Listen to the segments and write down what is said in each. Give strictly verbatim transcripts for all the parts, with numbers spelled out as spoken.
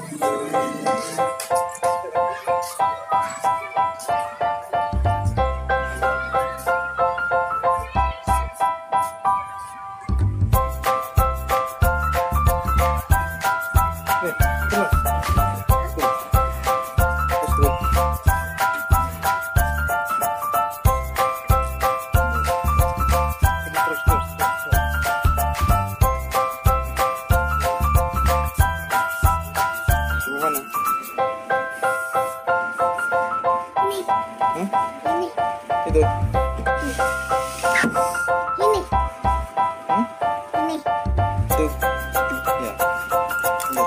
Itu. Ini. Hmm? Ini. Tuh. Ya. Ini.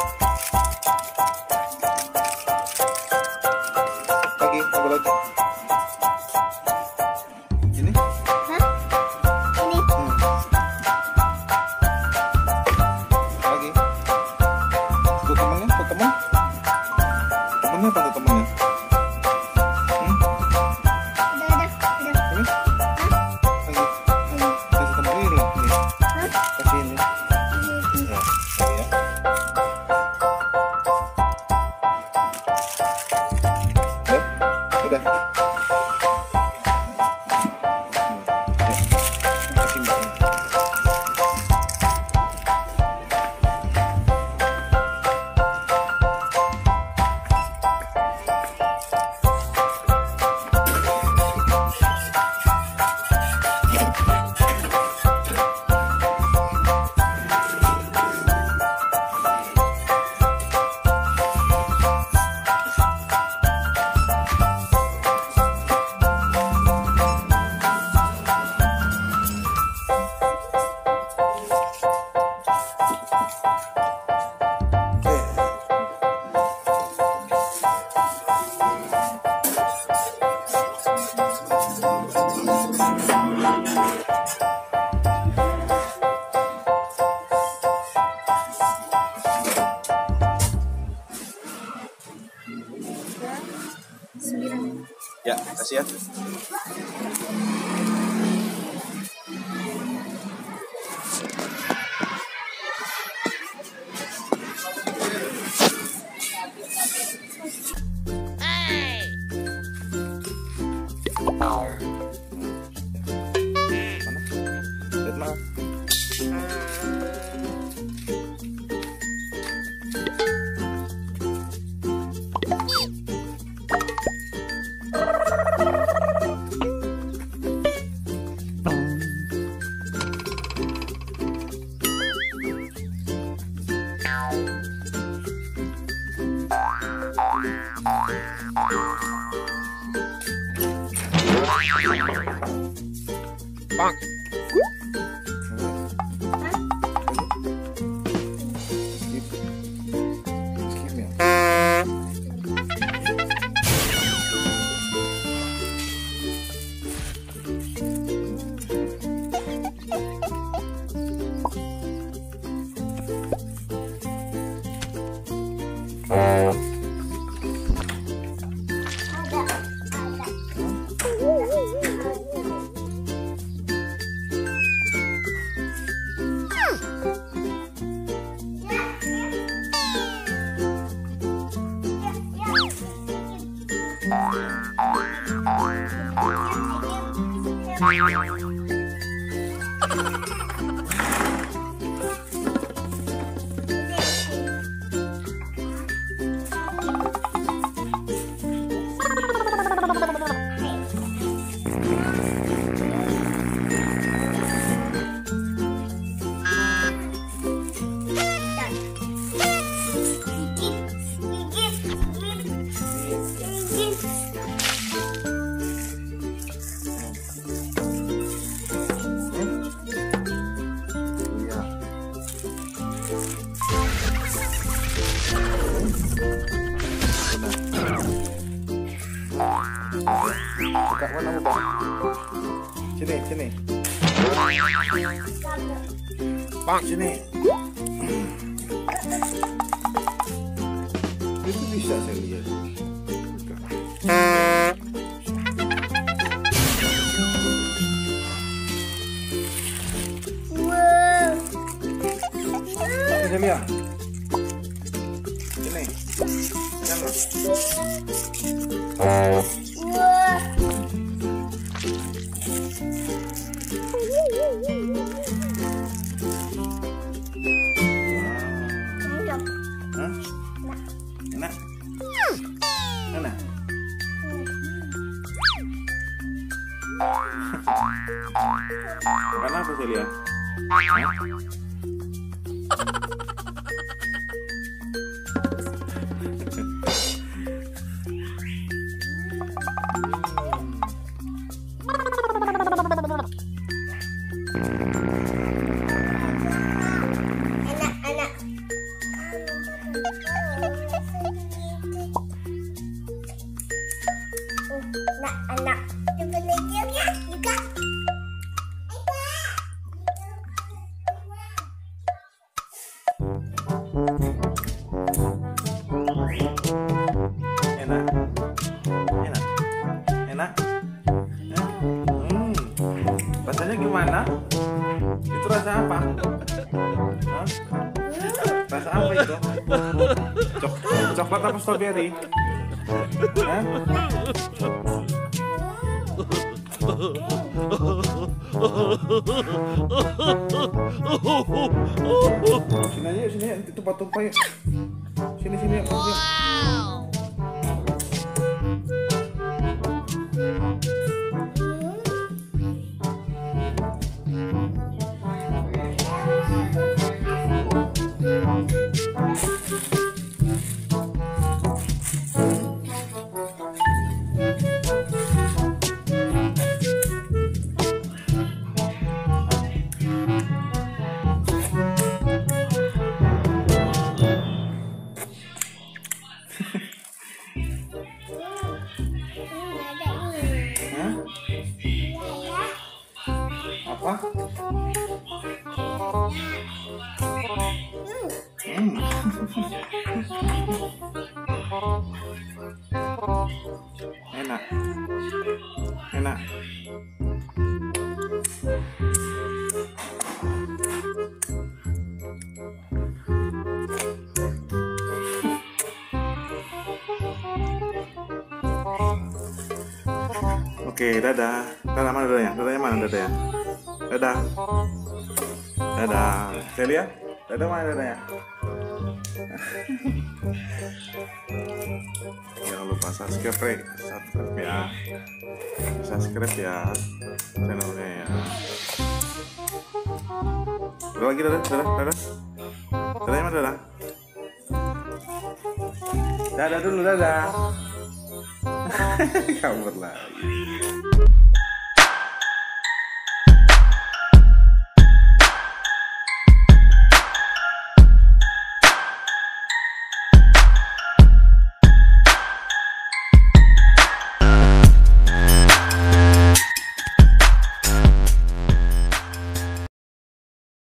Lagi, apa lagi? Ini? Hah? Ini. Hmm. Lagi. Tuh temennya, tuh temen. Temennya apa tuh temennya? Hmm? Udah, udah, udah. Ini? Hah? Lagi. Ini. Kasih temen ini loh. Ini. Hah? Kasih ini. Ini. Ya. Ya. Udah? Udah. Hmm. Ya. Kasih mbaknya. Sembilan. Ya, kasih ya. Mana? Lihat mana? Bang. Buka mana buka? Sini, sini. Bang, sini. Itu bisa saya lihat. Buka. Wow. Sini, lihat. Sini. Wah. Hah? Enak? Enak? Karena apa sih, Lia? Anak-anak. Anak-anak. Coba lihat ya, juga. Enak? Enak? Enak? Ya? Hmm. Rasanya gimana? Itu rasa apa? Hah? Rasa apa itu? Cok coklat apa strawberry? Hah? Sini aja, sini aja, tumpah-tumpah yuk. Sini, sini, yuk. Hah? Apa? Hmm. Enak. Enak. Oke, dadah. Dadah mana dadanya? Dadanya mana dadanya? Dadah. Dadah. Celia? Dadah mana dadanya? Jangan lupa subscribe, subscribe ya. Subscribe ya channelnya ya. Udah lagi dadah, dadah, dadah. Dadanya mana dadah? Dadah dulu, dadah. Kabur lagi.